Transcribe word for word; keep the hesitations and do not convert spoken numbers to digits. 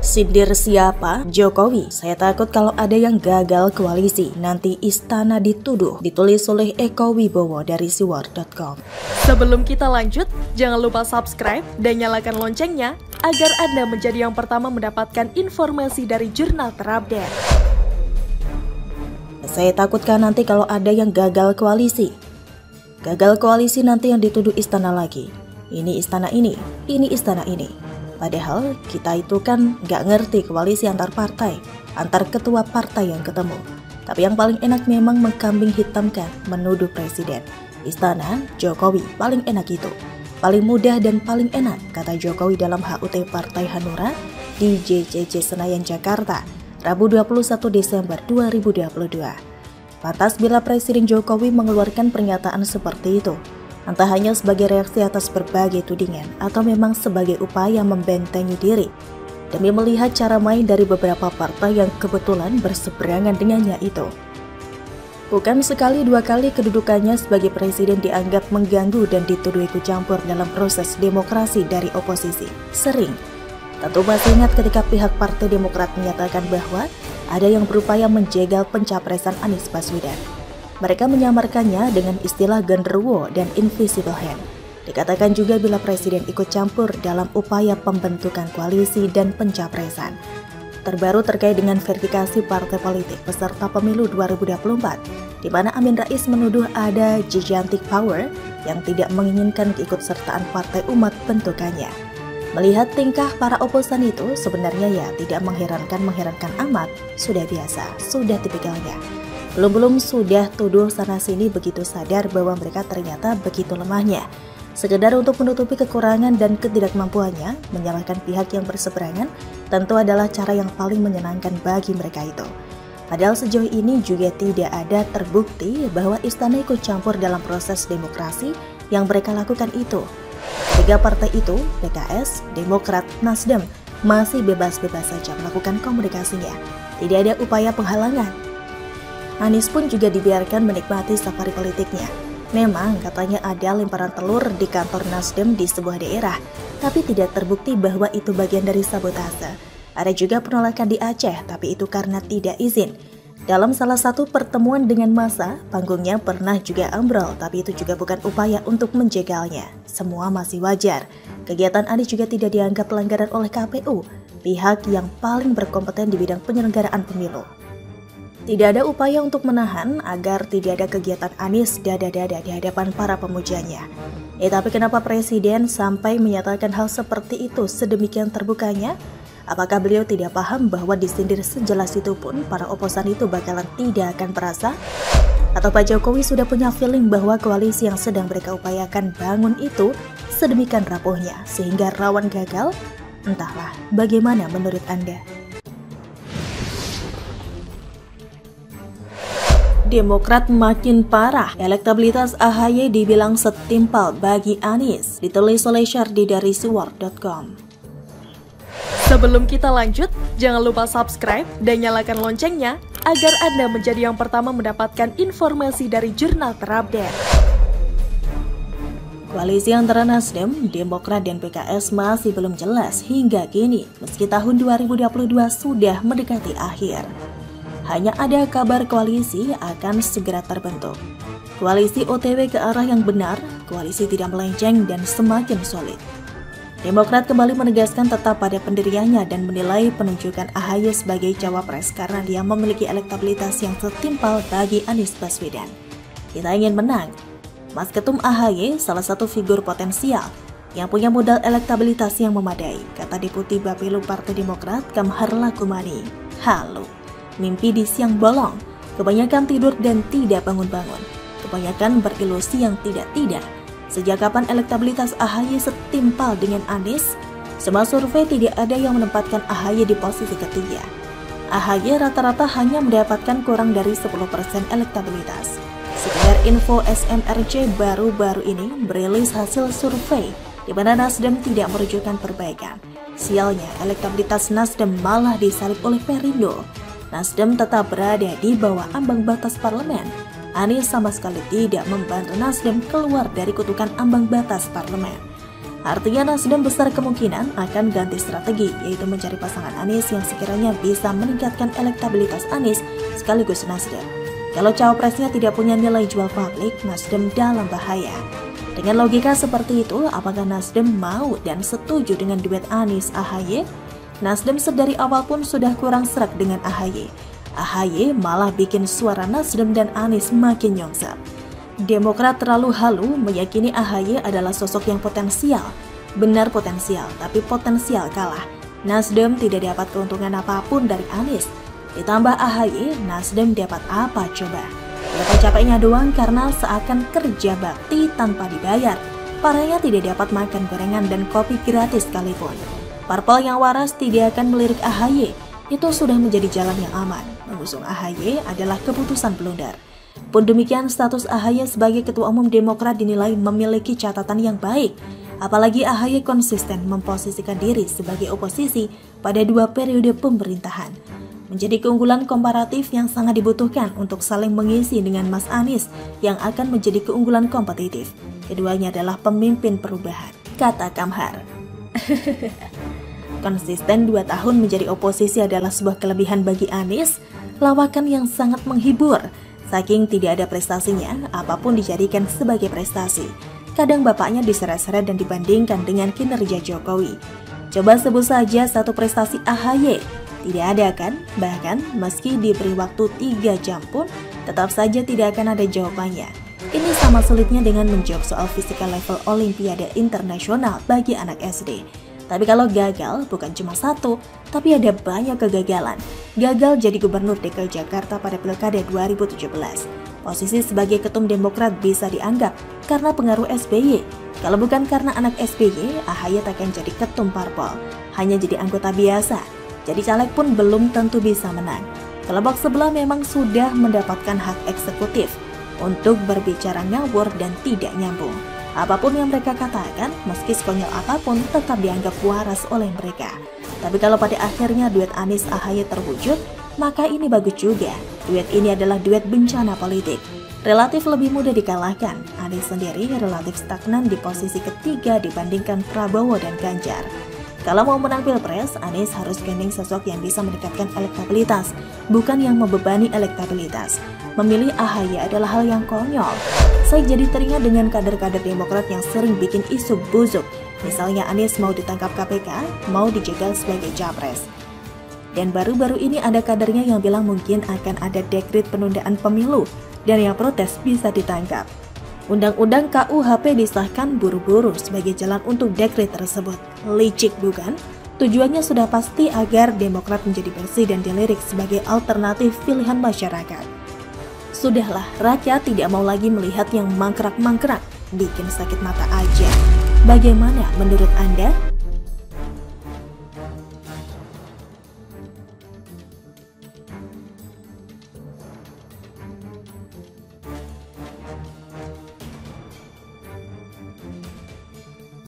Sindir siapa? Jokowi. Saya takut kalau ada yang gagal koalisi, nanti istana dituduh. Ditulis oleh Eko Wibowo dari siwar titik com. Sebelum kita lanjut, jangan lupa subscribe dan nyalakan loncengnya agar Anda menjadi yang pertama mendapatkan informasi dari jurnal terupdate. Saya takutkan nanti kalau ada yang gagal koalisi. Gagal koalisi nanti yang dituduh istana lagi. Ini istana ini, ini istana ini. Padahal kita itu kan nggak ngerti koalisi antar partai, antar ketua partai yang ketemu. Tapi yang paling enak memang mengkambing hitamkan, menuduh presiden. Istana, Jokowi, paling enak itu. Paling mudah dan paling enak, kata Jokowi dalam H U T Partai Hanura di J C C Senayan, Jakarta, Rabu dua puluh satu Desember dua ribu dua puluh dua. Pantas bila Presiden Jokowi mengeluarkan pernyataan seperti itu. Entah hanya sebagai reaksi atas berbagai tudingan atau memang sebagai upaya membentengi diri demi melihat cara main dari beberapa partai yang kebetulan berseberangan dengannya itu. Bukan sekali dua kali kedudukannya sebagai presiden dianggap mengganggu dan dituduh ikut campur dalam proses demokrasi dari oposisi. Sering. Tentu masih ingat ketika pihak Partai Demokrat menyatakan bahwa ada yang berupaya menjegal pencapresan Anies Baswedan. Mereka menyamarkannya dengan istilah genderuwo dan invisible hand. Dikatakan juga bila presiden ikut campur dalam upaya pembentukan koalisi dan pencapresan. Terbaru terkait dengan verifikasi partai politik peserta pemilu dua ribu dua puluh empat, di mana Amin Rais menuduh ada gigantic power yang tidak menginginkan keikutsertaan partai umat bentukannya. Melihat tingkah para oposan itu sebenarnya ya tidak mengherankan-mengherankan amat, sudah biasa, sudah tipikalnya. Belum-belum sudah tuduh sana-sini begitu sadar bahwa mereka ternyata begitu lemahnya. Sekedar untuk menutupi kekurangan dan ketidakmampuannya, menyalahkan pihak yang berseberangan tentu adalah cara yang paling menyenangkan bagi mereka itu. Padahal sejauh ini juga tidak ada terbukti bahwa istana ikut campur dalam proses demokrasi yang mereka lakukan itu. Tiga partai itu, P K S, Demokrat, Nasdem, masih bebas-bebas saja melakukan komunikasinya. Tidak ada upaya penghalangan. Anies pun juga dibiarkan menikmati safari politiknya. Memang katanya ada lemparan telur di kantor Nasdem di sebuah daerah, tapi tidak terbukti bahwa itu bagian dari sabotase. Ada juga penolakan di Aceh, tapi itu karena tidak izin. Dalam salah satu pertemuan dengan massa, panggungnya pernah juga ambrol, tapi itu juga bukan upaya untuk menjegalnya. Semua masih wajar. Kegiatan Anies juga tidak dianggap pelanggaran oleh K P U, pihak yang paling berkompeten di bidang penyelenggaraan pemilu. Tidak ada upaya untuk menahan agar tidak ada kegiatan Anies dada-dada di hadapan para pemujanya. Eh tapi kenapa Presiden sampai menyatakan hal seperti itu sedemikian terbukanya? Apakah beliau tidak paham bahwa disindir sejelas itu pun para oposan itu bakalan tidak akan perasa? Atau Pak Jokowi sudah punya feeling bahwa koalisi yang sedang mereka upayakan bangun itu sedemikian rapuhnya sehingga rawan gagal? Entahlah, bagaimana menurut Anda? Demokrat makin parah, elektabilitas A H Y dibilang setimpal bagi Anies, ditulis oleh Syardi dari siwar titik com. Sebelum kita lanjut, jangan lupa subscribe dan nyalakan loncengnya agar Anda menjadi yang pertama mendapatkan informasi dari jurnal terupdate. Koalisi antara Nasdem, Demokrat, dan P K S masih belum jelas hingga kini, meski tahun dua ribu dua puluh dua sudah mendekati akhir. Hanya ada kabar koalisi akan segera terbentuk. Koalisi O T W ke arah yang benar, koalisi tidak melenceng dan semakin solid. Demokrat kembali menegaskan tetap pada pendiriannya dan menilai penunjukan A H Y sebagai cawapres karena dia memiliki elektabilitas yang setimpal bagi Anies Baswedan. Kita ingin menang. Mas Ketum A H Y salah satu figur potensial yang punya modal elektabilitas yang memadai, kata Deputi Bapelu Partai Demokrat Kamharla Kumani. Halo. Mimpi di siang bolong, kebanyakan tidur dan tidak bangun-bangun, kebanyakan berilusi yang tidak-tidak. Sejak kapan elektabilitas A H Y setimpal dengan Anies? Semua survei tidak ada yang menempatkan A H Y di posisi ketiga. A H Y rata-rata hanya mendapatkan kurang dari sepuluh persen elektabilitas. Sekedar info, S M R C baru-baru ini merilis hasil survei di mana Nasdem tidak menunjukkan perbaikan. Sialnya, elektabilitas Nasdem malah disalip oleh Perindo. Nasdem tetap berada di bawah ambang batas parlemen. Anies sama sekali tidak membantu Nasdem keluar dari kutukan ambang batas parlemen. Artinya Nasdem besar kemungkinan akan ganti strategi, yaitu mencari pasangan Anies yang sekiranya bisa meningkatkan elektabilitas Anies sekaligus Nasdem. Kalau cawapresnya tidak punya nilai jual publik, Nasdem dalam bahaya. Dengan logika seperti itu, apakah Nasdem mau dan setuju dengan duet Anies-A H Y? Nasdem sedari awal pun sudah kurang serak dengan A H Y. A H Y malah bikin suara Nasdem dan Anies makin nyongsap. Demokrat terlalu halu meyakini A H Y adalah sosok yang potensial. Benar potensial, tapi potensial kalah. Nasdem tidak dapat keuntungan apapun dari Anies. Ditambah A H Y, Nasdem dapat apa coba? Dapat capeknya doang karena seakan kerja bakti tanpa dibayar. Parahnya tidak dapat makan gorengan dan kopi gratis sekalipun. Parpol yang waras tidak akan melirik A H Y. Itu sudah menjadi jalan yang aman. Mengusung A H Y adalah keputusan blunder. Pun demikian, status A H Y sebagai Ketua Umum Demokrat dinilai memiliki catatan yang baik. Apalagi A H Y konsisten memposisikan diri sebagai oposisi pada dua periode pemerintahan. Menjadi keunggulan komparatif yang sangat dibutuhkan untuk saling mengisi dengan Mas Anies yang akan menjadi keunggulan kompetitif. Keduanya adalah pemimpin perubahan, kata Kamhar. Konsisten dua tahun menjadi oposisi adalah sebuah kelebihan bagi Anies, lawakan yang sangat menghibur. Saking tidak ada prestasinya, apapun dijadikan sebagai prestasi. Kadang bapaknya diseret-seret dan dibandingkan dengan kinerja Jokowi. Coba sebut saja satu prestasi A H Y. Tidak ada kan? Bahkan meski diberi waktu tiga jam pun, tetap saja tidak akan ada jawabannya. Ini sama sulitnya dengan menjawab soal fisika level Olimpiade Internasional bagi anak S D. Tapi kalau gagal bukan cuma satu, tapi ada banyak kegagalan. Gagal jadi gubernur D K I Jakarta pada Pilkada dua ribu tujuh belas. Posisi sebagai ketum Demokrat bisa dianggap karena pengaruh S B Y. Kalau bukan karena anak S B Y, A H Y takkan jadi ketum parpol. Hanya jadi anggota biasa. Jadi caleg pun belum tentu bisa menang. Kelompok sebelah memang sudah mendapatkan hak eksekutif untuk berbicara ngawur dan tidak nyambung. Apapun yang mereka katakan, meski sekonyol apapun, tetap dianggap waras oleh mereka. Tapi kalau pada akhirnya duet Anies-A H Y terwujud, maka ini bagus juga. Duet ini adalah duet bencana politik. Relatif lebih mudah dikalahkan. Anies sendiri relatif stagnan di posisi ketiga dibandingkan Prabowo dan Ganjar. Kalau mau menang Pilpres, Anies harus gandeng sosok yang bisa meningkatkan elektabilitas, bukan yang membebani elektabilitas. Memilih A H Y adalah hal yang konyol. Saya jadi teringat dengan kader-kader Demokrat yang sering bikin isu busuk. Misalnya Anies mau ditangkap K P K, mau dijegal sebagai capres. Dan baru-baru ini ada kadernya yang bilang mungkin akan ada dekret penundaan pemilu, dan yang protes bisa ditangkap. Undang-undang K U H P disahkan buru-buru sebagai jalan untuk dekret tersebut. Licik bukan? Tujuannya sudah pasti agar Demokrat menjadi bersih dan dilirik sebagai alternatif pilihan masyarakat. Sudahlah, rakyat tidak mau lagi melihat yang mangkrak-mangkrak, bikin sakit mata aja. Bagaimana menurut Anda?